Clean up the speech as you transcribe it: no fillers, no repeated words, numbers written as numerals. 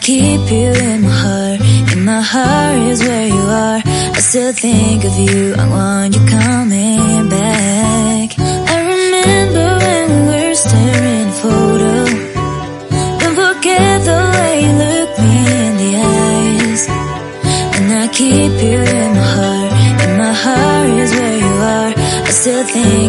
keep you in my heart. In my heart is where you are. I still think of you, I want you coming back. I remember when we were staring at a photo. Don't forget the way you look me in the eyes. And I keep you in my heart. In my heart is where you are. I still think